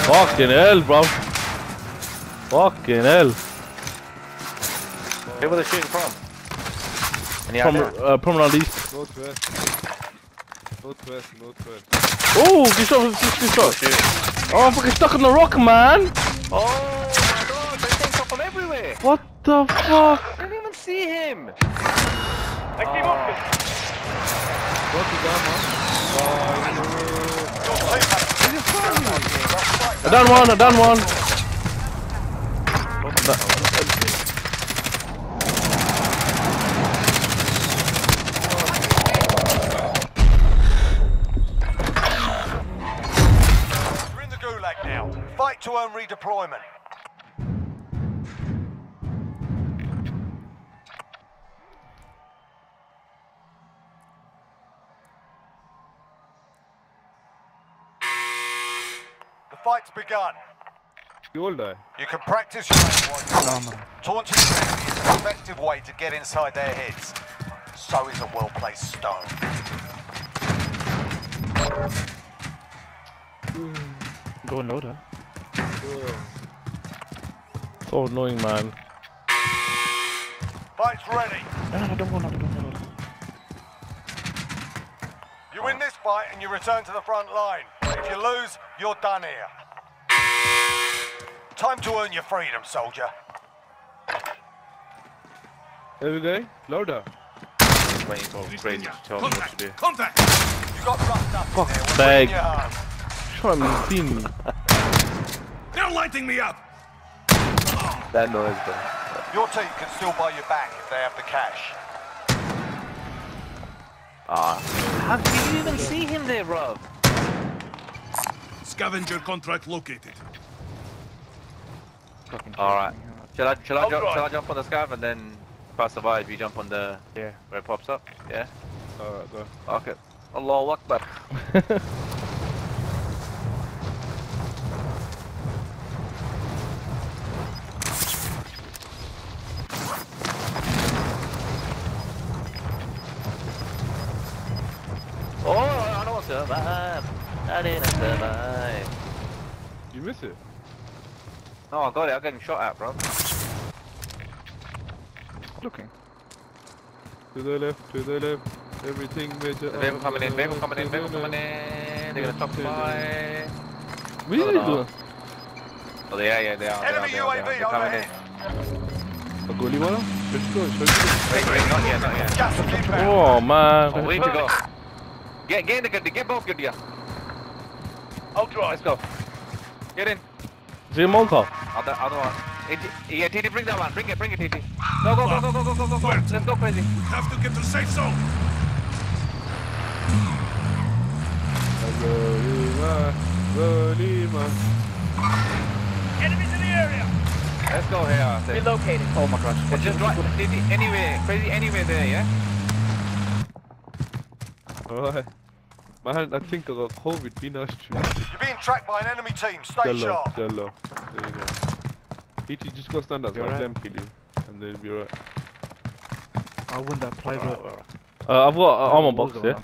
Fucking hell, bro. Fucking hell. Where were they shooting from? From Promenade East. Northwest. Northwest. Oh, good shot. Oh, I'm fucking stuck on the rock, man. Oh my god, they came from everywhere. What the fuck? I didn't even see him. I keep open. I done one. You're in the gulag now. Fight to earn redeployment. The fight's begun. You all die. You can practice your aim. Taunting the enemy is an effective way to get inside their heads. So is a well-placed stone. Go and load her. So annoying, man. Fight's ready. No, don't go. You win this fight and you return to the front line. If you lose, you're done here. Time to earn your freedom, soldier. Here we go. Louder. Waiting for Crazy to tell me what to do. Contact! You got roughed up Fuck's in there. We're sake. bringing you home. Try and see me. They're lighting me up! That noise, bro. Your team can still buy you back if they have the cash. How did you even see him there, Rob? Scavenger contract located. Alright. Shall I jump on the scav and then if I survive you jump on the where it pops up? Yeah? Alright, go. Okay. Allahu Akbar. Oh, I don't survive. I didn't survive. You miss it? No, I got it. I'm getting shot at, bro. Looking. To the left. Everything major. They're coming in. They're coming in. They're gonna stop by. What are you doing? Oh, they are. They are. Enemy UAV They're coming in. A goalie wala? Let's go. Wait, not yet. Gas to keep out. Oh, man. Oh, we need to go. Get in the Gaddi. Get both Gaddi. I'll drive. Let's go. Get in. Is he a Molotov? Other one. Yeah, TT, bring that one. Bring it, TT. Go. Let's go, Crazy. Have to get to the safe zone. Enemies in the area. Let's go here. Relocated. Oh my gosh. It's just right. TT, anywhere. Crazy, anywhere there, yeah? Alright. Man, I think I got COVID. Be nice to me. You're being tracked by an enemy team. Stay sharp. There you go. PT, just go stand up. You Let alright? them kill you. And then you'll be alright. I wouldn't apply that. I've got an armor box, yeah?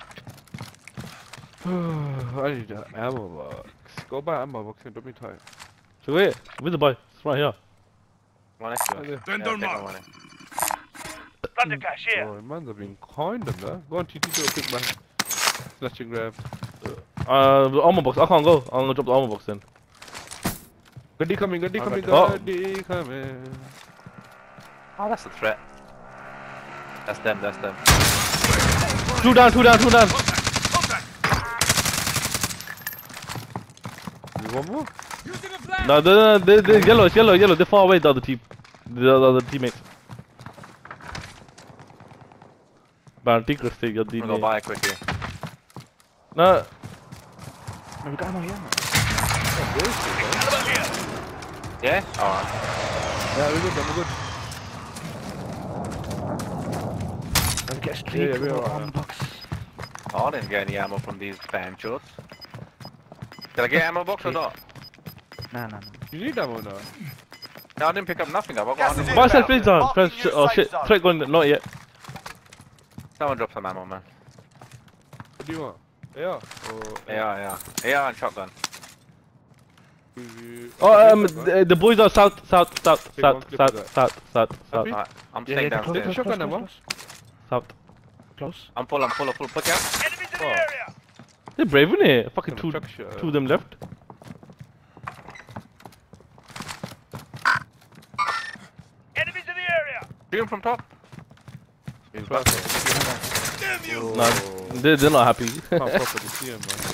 I need an ammo box. Go buy ammo box and don't be tired. So wait, where's the boy? It's right here. One next to us. Then don't mark. Thunder cash here. Oh, man, they've been kind of that. Go on, TT, do a quick man. Snatch and grab. The armor box. I can't go. I'm gonna drop the armor box then. Gaddi coming. Oh. Gaddi coming. Oh, that's a threat. That's them. Two down. Contact. You want more? Using a flag. No, they're yellow. It's yellow. They're far away. The other team. The other teammates. Man, take the stick. You're I'm gonna go buy it quickly. No. No, we got ammo here. Caliber here. Yeah? Alright. Yeah, we're good. Let's get straight to we the are, armor box. Oh, I didn't get any ammo from these banchos. Did I get ammo box or not? No. You need ammo now. No, I didn't pick up nothing. I've got Gas is 100. in. Buy self please down. Marking Press. new Oh safe shit. zone. Threat going. Not yet. Someone drop some ammo, man. What do you want? Yeah. Or Yeah, and shotgun. Oh, the boys are south. Happy? I'm staying downstairs. Shotgun ammo. South. Close. I'm full. Put out. Enemies in the area. They're brave, innit? Fucking two Chuck shot. of them left. Enemies in the area. Shoot him from top. He's back. Damn you. Nah, they're not happy. Can't properly see him, man.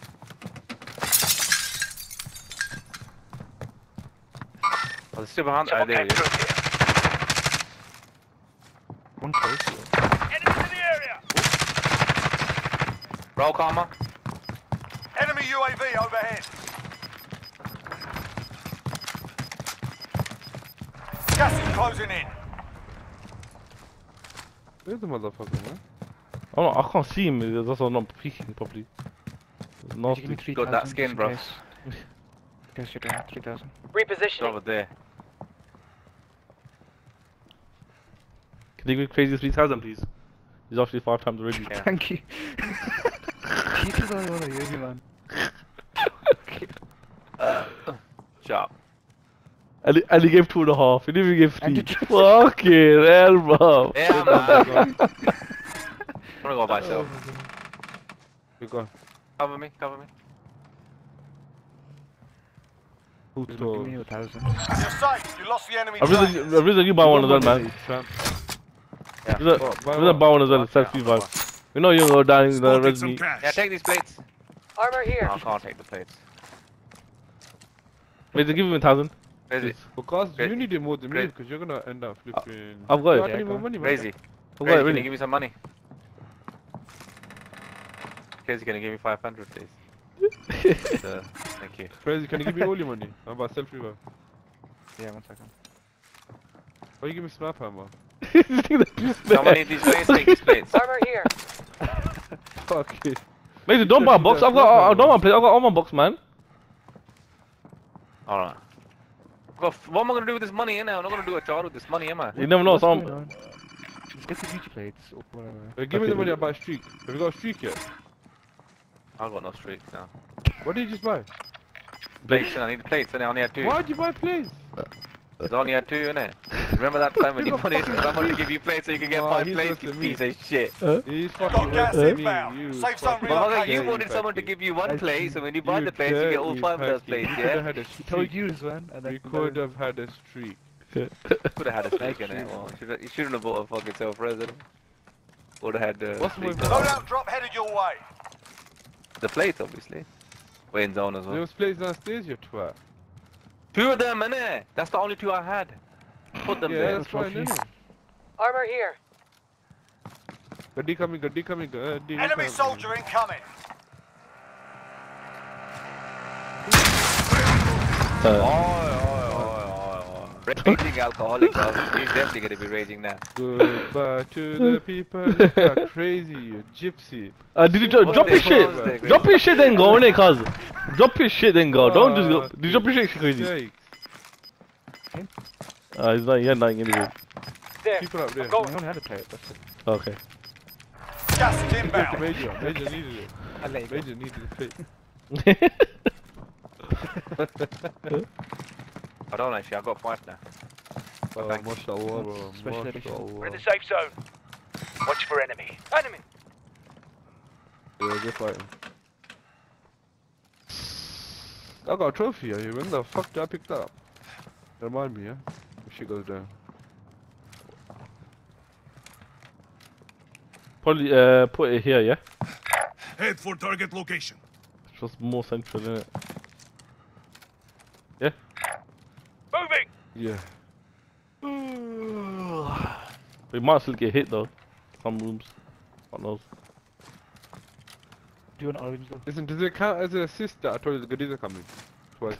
Oh, they're still behind. Someone There came he is. through here. One close. Enemies in the area. Roll karma. Enemy UAV overhead. Gas is closing in. Where's the motherfucker, man? Oh, I can't see him. That's why I'm not peeking properly. It's Give me nasty. 3,000. Got that skin, just in bro. case. In case you're down, 3,000. It's over there. Can you go crazy 3,000, please? He's actually 5 times already. Yeah. Thank you. You just don't want to hear me, man. Sharp. And he gave 2.5. He didn't even give 3. And did you- Fucking hell, bro. Yeah, man. I'm gonna go by myself. We're gone. Cover me. Who Give told? me 1,000. You're safe. You lost the enemy I'd train. rather you buy one as well, man. Yeah. I'd rather buy one as well, selfie vibe. You know you're gonna go down in the Spotted some Resmi. cash. Yeah, take these plates. Armor here. No, I can't take the plates. Wait, they give him 1,000. Crazy. Because you Great. need it more than me, Great. because you're gonna end up flipping. I've got it. You got Yeah, any go more on. money, man? Crazy. I've got Crazy, it can you ready. give me some money? Crazy, can you give me 500, please? Thank you. Crazy, can you give me all your money? I'm about selfie, bro. Yeah, 1 second. Why you give me snap hammer? Someone need these plates, take these plates. Armor here. Fuck it. Mate, don't buy a box. I don't want plate. I got all my box, man. Alright. What am I gonna do with this money, innit? I'm not gonna do a job with this money, am I? You never know. What's going Some. on? Get the beauty plates or whatever. Hey, give me Okay. the money, I'll buy a streak. Have you got a streak yet? I've got no streaks now. What did you just buy? Plates, and I need plates, and I only had 2. Why'd you buy plates? I only had 2, innit? Remember that time when you wanted someone to give you plates so you could get Oh, 5 he's plates, you listening to me. piece of shit. He's Got fucking gas worse than me, inbound. you Safe zone fucking- But relocated. you Yeah, wanted someone to packy. give you 1 I plate, so when you buy You the plates, you get all dirty 5 of those packy. plates, You could have yeah? had a Told streak. you, man. And then You could have had a streak. Could have had a streak in it. Well, you shouldn't have bought a fucking self-resident. Would have had What's the streak. way- Loadout drop headed your way. The plates, obviously. Wayne zone as There well. was plates downstairs, you twat. 2 of them, innit? That's the only 2 I had. Put them Yeah, there. that's fine, innit? Armor here. Gaddi coming, gaddi coming, gaddi Enemy coming. soldier incoming. Raging alcoholic, bro. He's definitely gonna be raging now. Goodbye to the people that are crazy, you gypsy. Did you drop your shit? Drop your shit then go, innit, cuz? Drop your shit then go. Don't just go. Did you drop your shit, crazy? Yikes. He's not. You're not anyway. There. People up there. I only had a plate, that's it. Okay. Gas is Take the inbound. Major. Major needed it. Major needed the plate. I don't actually, I got 5 now. Oh, Thanks. mashallah, bro. Special edition. We're in the Mashallah. safe zone. Watch for enemy. Enemy. Yeah, they're fighting. I got a trophy here. When the fuck did I pick that up? Remind me, yeah? If she goes down. Probably put it here, yeah? Head for target location. It's just more central, innit? Yeah? Moving. Yeah. We might still get hit though. Some rooms. God knows. Do you want orange though? Listen, does it count as an assist that I told you the goodies are coming? Twice.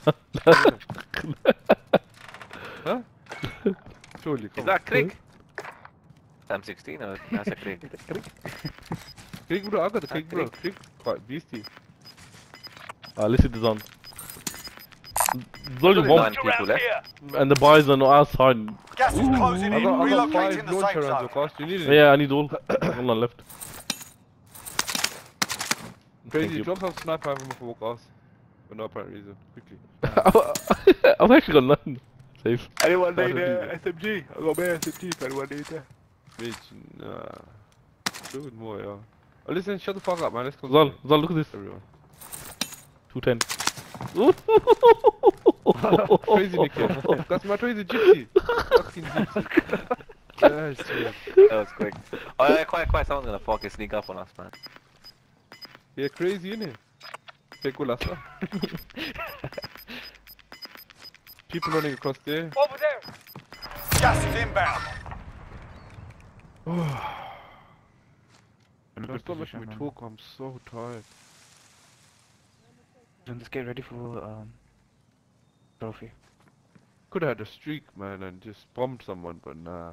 Huh? Surely, come Is that Krieg? I'm 16 or that's a Krieg? Krieg, bro, I got the Krieg, bro. Krieg, quite beastie. Listen to them. There's only There's one, nine people Around left. here. and the boys are not outside. Gas is closing I in. got 5 Relocating the launcher safe rounds zone. of cost. You need it? Yeah, I need all. One on left. Thank Crazy, you. drop some sniper ammo for Wokos. For no apparent reason. Quickly. I've actually got nothing. Safe. Anyone need need a SMG? I got my SMG if anyone needs that. Bitch, nah. Do it more, yeah. Oh, listen, shut the fuck up, man. Let's go. Zal, look at this. Everyone. 210. Crazy Nicky. That's my crazy gypsy. Fucking gypsy. Yes, yeah. That was quick. Oh yeah, quite. Someone's gonna fucking sneak up on us, man. Yeah, crazy, innit? Take all that. People running across there. Over there. Gas is inbound. Don't stop making me talk, I'm so tired. Let's get ready for trophy. Could have had a streak, man, and just bombed someone, but nah.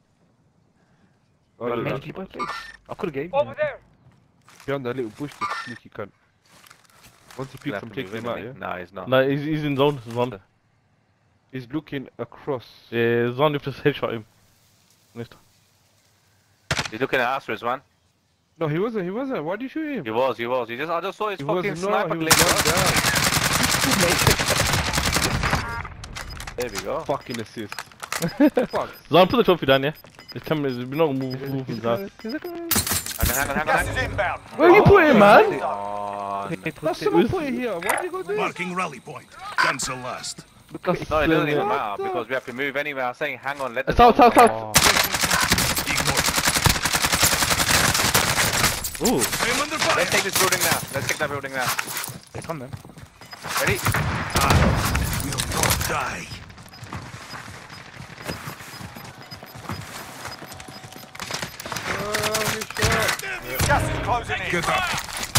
Oh, Well, look, many look. people played. I could have gave Over you. there. Behind that little bush, the sneaky cunt. Once he Gonna peeks, I'm have to taking move him out, in, yeah? Nah, he's not. Nah, he's in zone. He's on. He's looking across. Yeah, zone. You have to headshot him. Next. He's looking at us, Rizwan. No, he wasn't. Why'd you shoot him? He was. I just saw his He fucking was sniper he glitch. was There we go. down. Fucking assist. Fuck. Zone, put the trophy down, yeah? It's 10 minutes. We're not moving down. Hang on. Gas is inbound. Where you put him, man? Oh, That's someone put it here. Why'd you go there? Marking rally point. Cancel last. no, it doesn't even matter because we have to move anyway. I'm saying, hang on, let us. South. Ignore. Ooh. I am under fire. Let's take this building now. Let's take that building now. They come then. Ready? I will not die. Gas is closing in. Get up.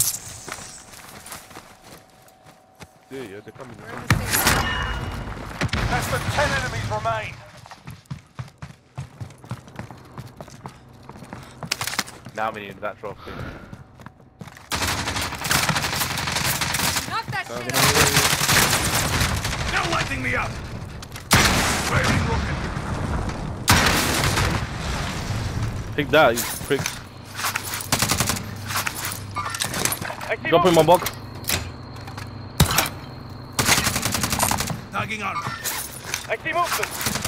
Yeah, they're coming. Less than 10 enemies remain. Now we need that trophy. Knock that shit Now lighting me up. Firing rocket. Take that, you prick. Drop in my box. Tagging armor. I see movement.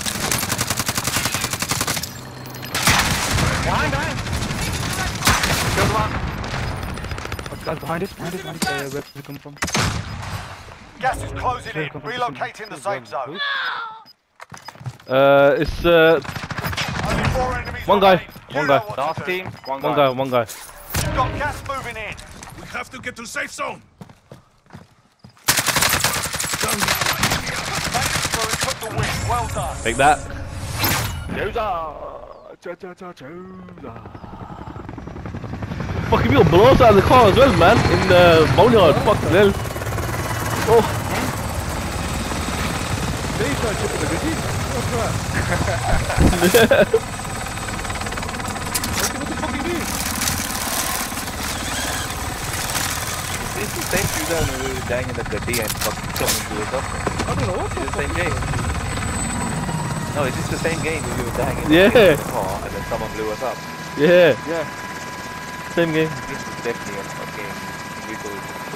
Behind. Killed one. Guys, behind us. Where did we come from? Gas is closing in. Relocating the safe zone. It's Only 4 enemies One guy, remain. You one know guy. what to Last do. team. One one guy. guy. You've got gas moving in. We have to get to safe zone. Made it through and took the win. Well done. Take that. Fucking people blow us out of the car as well, man. In the boneyard. Fucking hell. Oh. They tried chipping the goodie. What's that? What the fuck you doing? It's the same dude that we were dying in the Gaddi and fucking coming to us up. I don't know what the It's the fuck. same game. No, it's just the same game we were dying in Yeah. the car and then someone blew us up. Yeah. Yeah. Same game. This is definitely a fucking vehicle.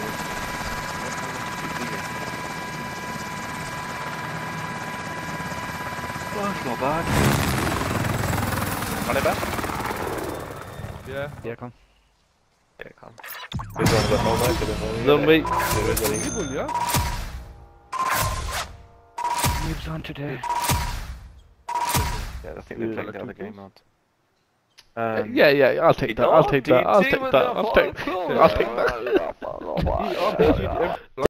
Oh, it's not bad. Run it back? Yeah. Yeah, come. Yeah, come. This one's got no knife in it. Don't wait. There is a Evil, yeah? Moves on today. Yeah, I think they're playing the other game out. Yeah, I'll take that. I'll take that. I'll take that. I'll take that. He RPG'd